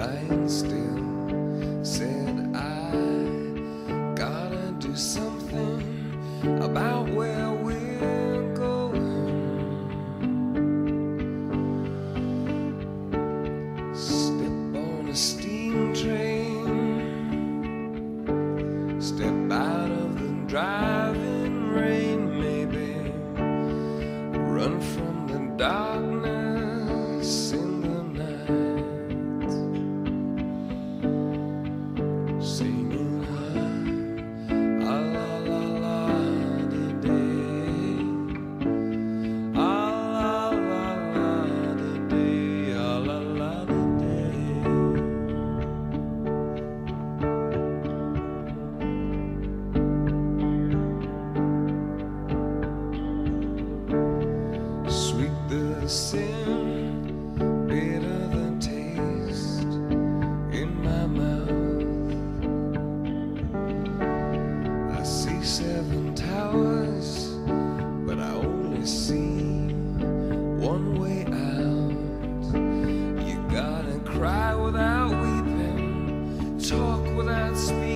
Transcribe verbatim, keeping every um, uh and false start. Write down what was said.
lying still, said I gotta do something about where we're going. Step on a steam train, step out of the driving rain, maybe run from the darkness in the night, singing ah, ah la la la di day, ah la la la di day, ah la la di day. Sweet the sin, bitter the taste in my mouth. I see seven towers, but I only see one way out. You gotta cry without weeping, talk without speaking.